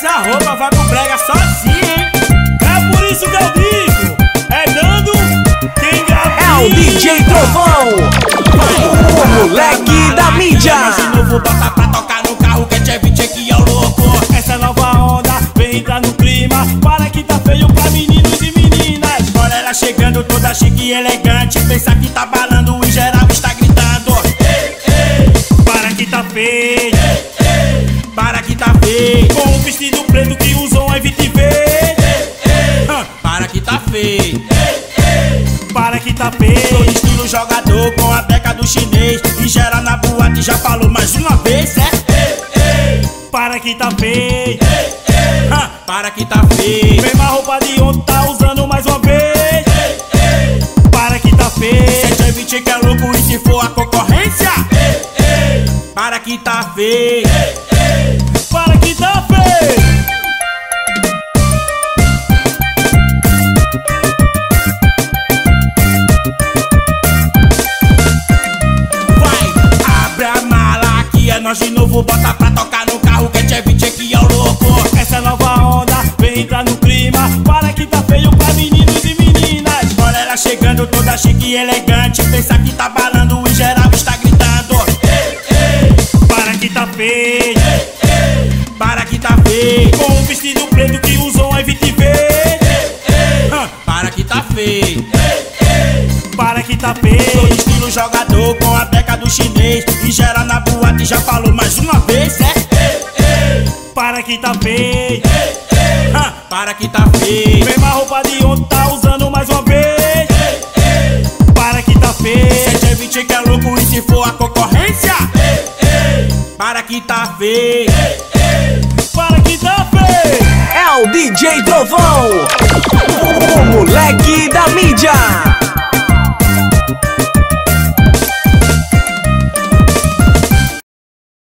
essa roupa vai pro brega sozinho, hein? É por isso que eu digo, é dando quem engravida. É o DJ Trovão, o moleque da mídia. Mas de novo bota pra tocar no carro que é Chevy que é o louco. Essa nova onda vem entrar no clima, para que tá feio pra meninos e meninas. Olha ela chegando toda chique e elegante, pensa que tá balando e geral está gritando. Ei, ei, para que tá feio, ei, ei, para que tá feio. Com o vestido preto que usou a Evite V. Para que tá feio, para que tá feio. Todo estilo jogador com a beca do chinês, e gera na boate, já falou mais uma vez, para que tá feio, para que tá feio. Mesma roupa de ontem tá usando mais uma vez, para que tá feio. Se é Evite que é louco e se for a concorrência, para que tá feio, para que tá feio. Nós de novo bota pra tocar no carro que é Chevy que é o louco. Essa nova onda vem entrar no clima, para que tá feio pra meninos e meninas. Olha ela chegando toda chique e elegante, pensa que tá balando e geral está gritando. Ei, ei, para que tá feio, ei, ei, para que tá feio. Com o vestido preto que usou a Evite V. Para que tá feio, para que tá feio. Todo estilo jogador com a beca do chinês, e gera na boate, já falou mais uma vez, para que tá feio, para que tá feio. Mesma roupa de ontem tá usando mais uma vez, para que tá feio. Se é Evite que é louco e se for a concorrência, para que tá feio, para que tá feio. É o DJ Trovão, o moleque da mídia.